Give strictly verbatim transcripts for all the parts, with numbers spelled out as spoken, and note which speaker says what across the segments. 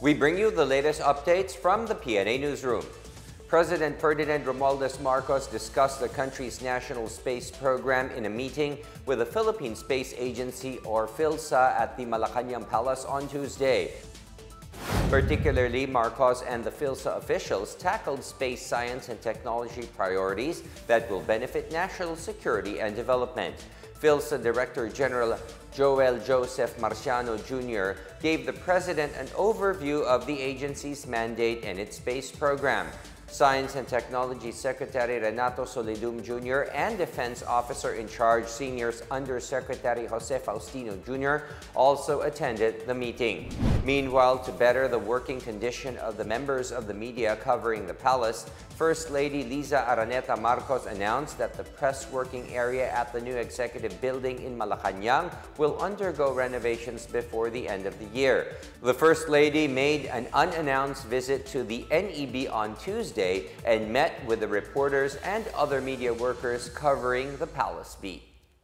Speaker 1: We bring you the latest updates from the P N A Newsroom. President Ferdinand Romualdez Marcos discussed the country's national space program in a meeting with the Philippine Space Agency, or PhilSA, at the Malacañang Palace on Tuesday. Particularly, Marcos and the PhilSA officials tackled space science and technology priorities that will benefit national security and development. PhilSA Director General Joel Joseph Marciano Junior gave the President an overview of the agency's mandate and its space program. Science and Technology Secretary Renato Solidum Junior and Defense Officer in Charge Senior Undersecretary Jose Faustino Junior also attended the meeting. Meanwhile, to better the working condition of the members of the media covering the palace, First Lady Liza Araneta Marcos announced that the press working area at the new executive building in Malacañang will undergo renovations before the end of the year. The First Lady made an unannounced visit to the N E B on Tuesday and met with the reporters and other media workers covering the palace beat.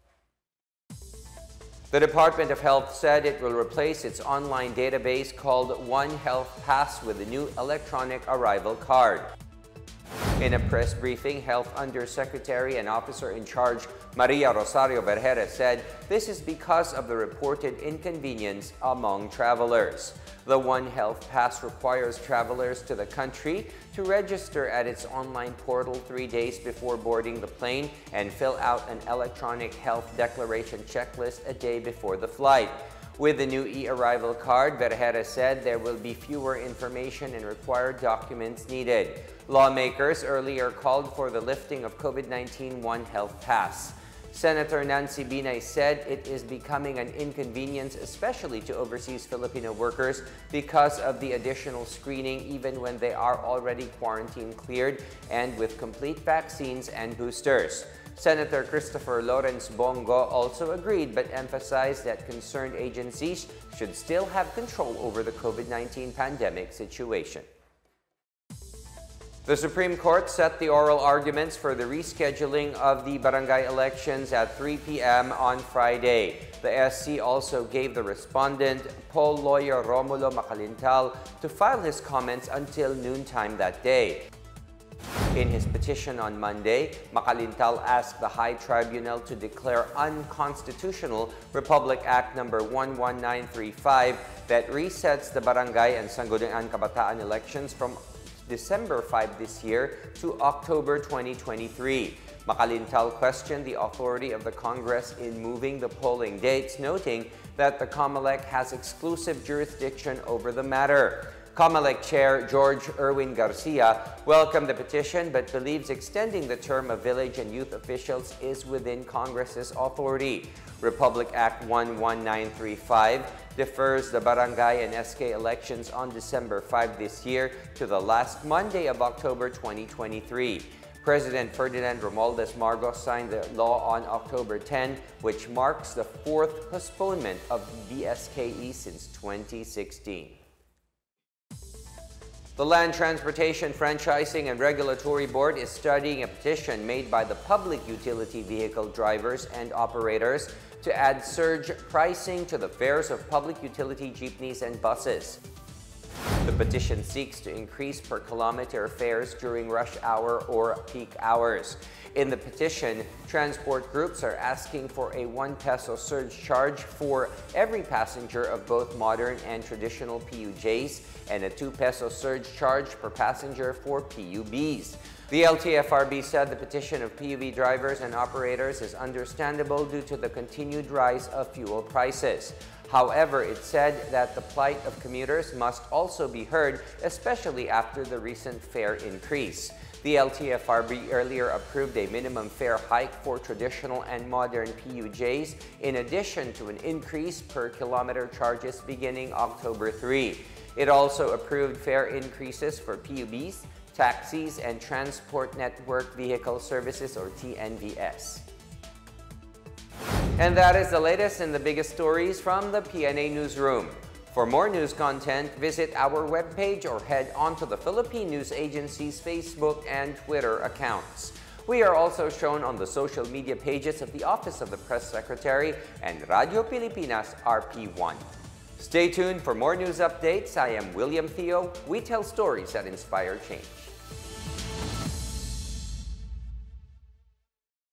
Speaker 1: The Department of Health said it will replace its online database called One Health Pass with a new electronic arrival card. In a press briefing, Health Undersecretary and Officer in Charge Maria Rosario Vergere said this is because of the reported inconvenience among travelers. The One Health Pass requires travelers to the country to register at its online portal three days before boarding the plane and fill out an electronic health declaration checklist a day before the flight. With the new e-arrival card, Vergere said there will be fewer information and required documents needed. Lawmakers earlier called for the lifting of COVID nineteen One Health Pass. Senator Nancy Binay said it is becoming an inconvenience, especially to overseas Filipino workers, because of the additional screening even when they are already quarantine cleared and with complete vaccines and boosters. Senator Christopher Lawrence Bongo also agreed but emphasized that concerned agencies should still have control over the COVID nineteen pandemic situation. The Supreme Court set the oral arguments for the rescheduling of the barangay elections at three p m on Friday. The S C also gave the respondent, poll lawyer Romulo Macalintal, to file his comments until noontime that day. In his petition on Monday, Macalintal asked the High Tribunal to declare unconstitutional Republic Act number one one nine three five that resets the barangay and Sangguniang Kabataan elections from December fifth this year to October twenty twenty-three. Macalintal questioned the authority of the Congress in moving the polling dates, noting that the COMELEC has exclusive jurisdiction over the matter. COMELEC Chair George Erwin Garcia welcomed the petition but believes extending the term of village and youth officials is within Congress's authority. Republic Act one one nine three five defers the barangay and S K elections on December fifth this year to the last Monday of October twenty twenty-three. President Ferdinand Romualdez Marcos signed the law on October tenth, which marks the fourth postponement of B S K E since twenty sixteen. The Land Transportation Franchising and Regulatory Board is studying a petition made by the public utility vehicle drivers and operators to add surge pricing to the fares of public utility jeepneys and buses. The petition seeks to increase per kilometer fares during rush hour or peak hours. In the petition, transport groups are asking for a one peso surge charge for every passenger of both modern and traditional P U Js and a two peso surge charge per passenger for P U Bs. The L T F R B said the petition of P U V drivers and operators is understandable due to the continued rise of fuel prices. However, it said that the plight of commuters must also be heard, especially after the recent fare increase. The L T F R B earlier approved a minimum fare hike for traditional and modern P U Js, in addition to an increase per kilometer charges beginning October third. It also approved fare increases for P U Bs, taxis, and Transport Network Vehicle Services, or T N V S. And that is the latest and the biggest stories from the P N A Newsroom. For more news content, visit our webpage or head on to the Philippine News Agency's Facebook and Twitter accounts. We are also shown on the social media pages of the Office of the Press Secretary and Radio Pilipinas R P one. Stay tuned for more news updates. I am William Theo. We tell stories that inspire change.